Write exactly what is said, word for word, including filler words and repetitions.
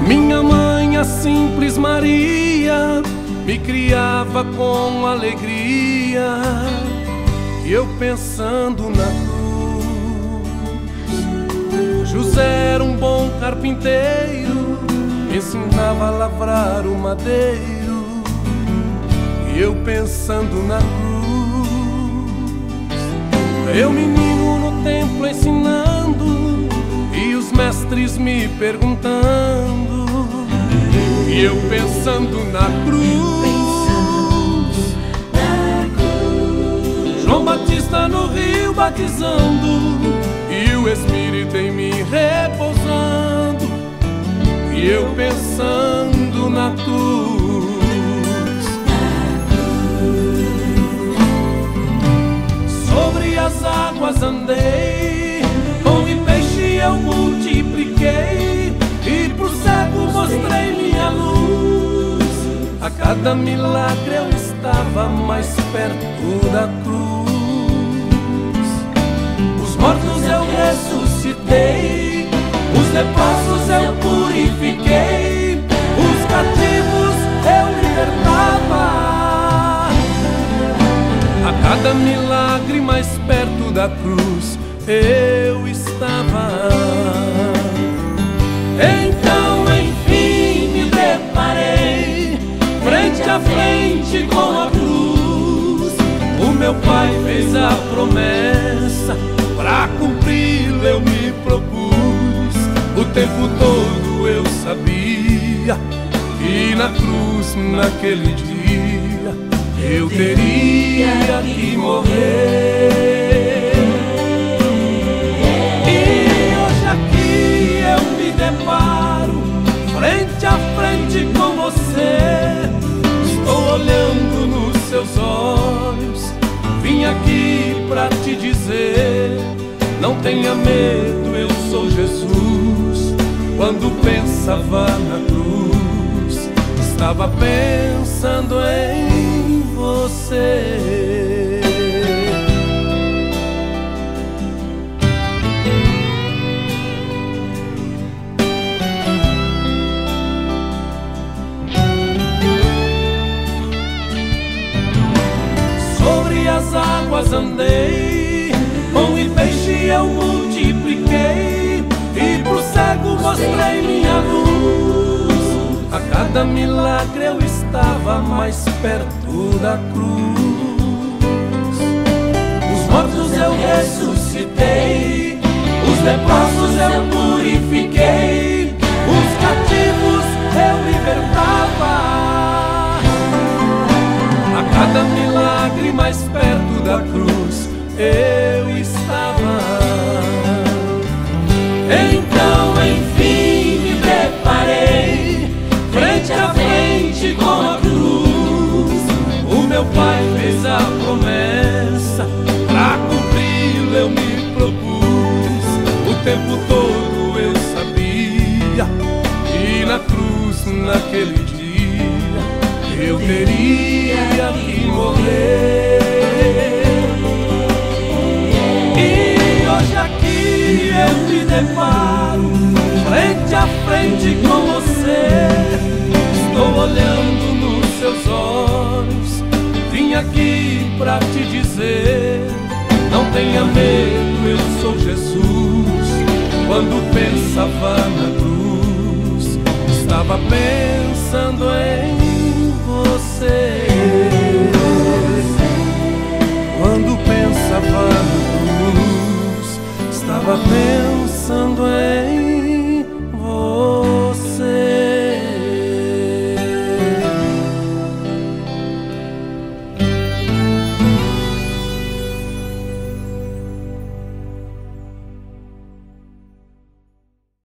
Minha mãe, a simples Maria, me criava com alegria, e eu pensando na cruz. José era um bom carpinteiro, me ensinava a lavrar o madeiro, e eu pensando na cruz. Eu menino no templo ensinando, e os mestres me perguntando, e eu pensando na cruz. João Batista no rio batizando, e o Espírito em mim repousando, e eu pensando na cruz. Sobre as águas andei, pão e peixe eu multipliquei, e pro cego mostrei minha luz. A cada milagre eu estava mais perto da cruz. Os mortos eu ressuscitei, os leprosos eu purifiquei, os cativos eu libertava. A cada milagre mais perto da cruz eu estava. Então enfim me deparei frente a frente com a cruz. O meu pai fez a promessa, pra cumpri-la eu me propus. O tempo todo eu sabia que na cruz, naquele dia, eu teria que morrer. E hoje aqui eu me deparo frente a frente com você. Estou olhando nos seus olhos, vim aqui pra te dizer: não tenha medo, eu sou Jesus. Quando pensava na cruz, estava pensando em você. Sobre as águas andei, pão e peixe eu multipliquei, e pro cego mostrei minha luz. A cada milagre eu estava mais perto da cruz. Os mortos eu ressuscitei, os leprosos eu purifiquei, os cativos eu libertava. A cada milagre mais perto da cruz eu estava. Então enfim me deparei frente a frente com a cruz. O meu pai fez a promessa, pra cumpri-la eu me propus. O tempo todo eu sabia que na cruz, naquele dia, eu teria que morrer. E hoje aqui eu me deparo frente a frente com você. Estou olhando nos seus olhos, vim aqui pra te dizer: não tenha medo, eu sou Jesus. Quando pensava na cruz, estava pensando em